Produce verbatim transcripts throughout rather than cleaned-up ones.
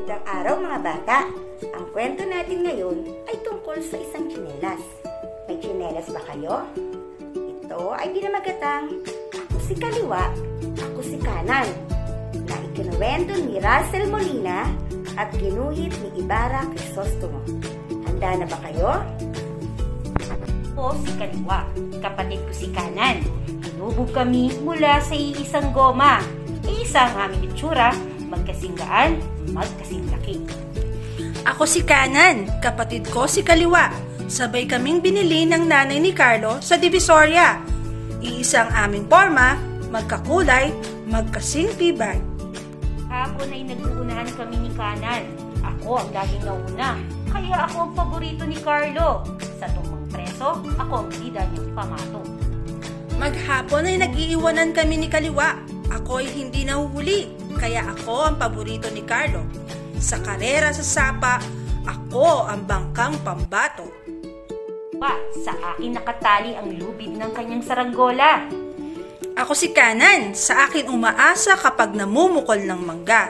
Magandang araw mga bata! Ang kwento natin ngayon ay tungkol sa isang tsinelas. May tsinelas ba kayo? Ito ay binamagatang Ako si Kaliwa, Ako si Kanan, na ikinuwento ni Russell Molina at ginuhit ni Ibarra Crisostomo. Handa na ba kayo? Ako si Kaliwa, kapatid ko si Kanan. Hinubog kami mula sa iisang goma. Isa ang aming itsura, magkasing gaan, magkasing laki. Ako si Kanan, kapatid ko si Kaliwa. Sabay kaming binili ng nanay ni Carlo sa Divisoria. Iisang aming forma, magkakulay, magkasing tibay. Hapon ay nag-uunahan kami ni Kanan. Ako ang laging nauna, kaya ako ang paborito ni Carlo. Sa tumbang preso, ako ang bida niyang pamato. Maghapon ay nag-iiwanan kami ni Kaliwa. Ako ay hindi nahuhuli, kaya ako ang paborito ni Carlo. Sa karera sa sapa, ako ang bangkang pambato. Pa, sa akin nakatali ang lubid ng kanyang saranggola. Ako si Kanan, sa akin umaasa kapag namumukol ng mangga.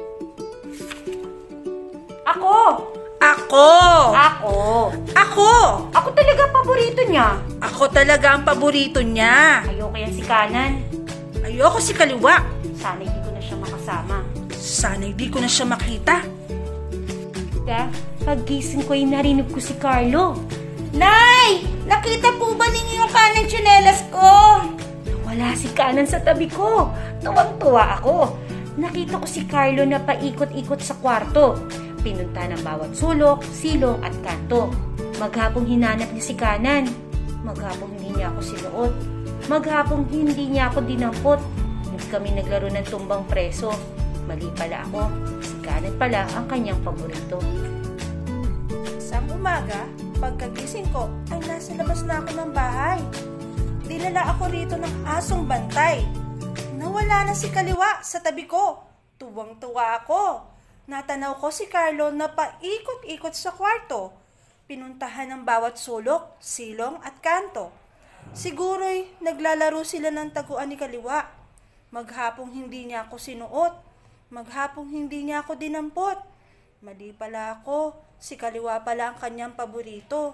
Ako! Ako! Ako! Ako! Ako talaga paborito niya. Ako talaga ang paborito niya. Ayoko yan si Kanan. Ayoko si Kaliwa. Sana hindi ko na siya makasama. Sana hindi ko na siya makita. Kaya, paggising ko ay narinig ko si Carlo. Nay! Nakita po ba ninyo yung kanang tsinelas ko? Wala si Kanan sa tabi ko. Tuwang-tuwa ako. Nakita ko si Carlo na paikot-ikot sa kwarto. Pinunta ng bawat sulok, silong at kanto. Maghapong hinanap niya si Kanan. Maghapong hindi niya ako sinuot. Maghapong hindi niya ako dinampot. Hindi kami naglaro ng tumbang preso. Mali pala ako. Si Kanan pala ang kanyang paborito. Isang umaga, pagkagising ko, ay nasa labas na ako ng bahay. Dinala ako rito ng asong bantay. Nawala na si Kaliwa sa tabi ko. Tuwang-tuwa ako. Natanaw ko si Carlo na paikot-ikot sa kwarto. Pinuntahan ng bawat sulok, silong at kanto. Siguro'y naglalaro sila ng taguan ni Kaliwa. Maghapong hindi niya ako sinuot. Maghapong hindi niya ako dinampot. Mali pala ako. Si Kaliwa pala ang kanyang paborito.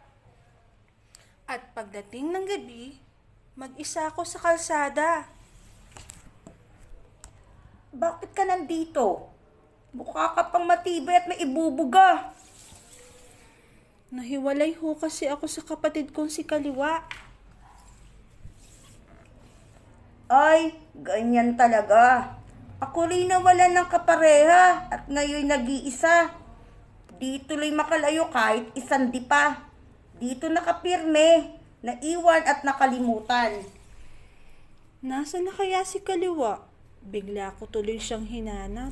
At pagdating ng gabi, mag-isa ako sa kalsada. Bakit ka nandito? Mukha ka pang matibay at may ibubuga. Nahiwalay ho kasi ako sa kapatid kong si Kaliwa. Ay, ganyan talaga. Ako rin nawalan ng kapareha at ngayon nag-iisa. Dito lang makalayo kahit isang di pa. Dito nakapirme, naiwan at nakalimutan. Nasaan na kaya si Kaliwa? Bigla ko tuloy siyang hinanap.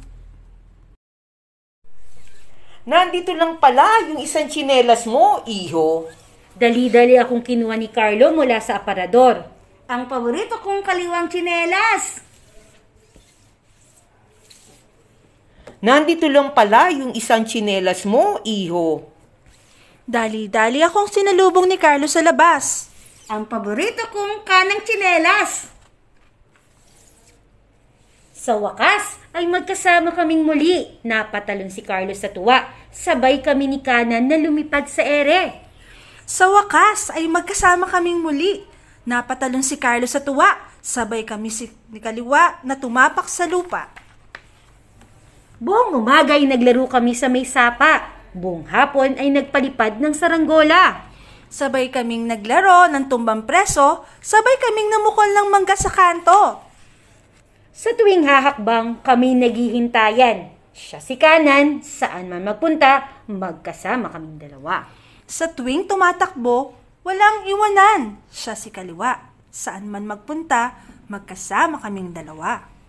Nandito lang pala yung isang tsinelas mo, iho. Dali-dali akong kinuha ni Carlo mula sa aparador. Ang paborito kong kaliwang tsinelas. Nandito lang pala yung isang tsinelas mo, iho. Dali-dali akong sinalubong ni Carlo sa labas. Ang paborito kong kanang tsinelas. Sa wakas, ay magkasama kaming muli. Napatalon si Carlo sa tuwa. Sabay kami ni Kanan na lumipad sa ere. Sa wakas ay magkasama kaming muli. Napatalon si Carlo sa tuwa. Sabay kami si ni Kaliwa na tumapak sa lupa. Buong umaga ay naglaro kami sa may sapa. Buong hapon ay nagpalipad ng saranggola. Sabay kaming naglaro ng tumbang preso. Sabay kaming namukol ng mangga sa kanto. Sa tuwing hahakbang, kami naghihintayan. Siya si Kanan, saan man magpunta, magkasama kaming dalawa. Sa tuwing tumatakbo, walang iwanan. Siya si Kaliwa. Saan man magpunta, magkasama kaming dalawa.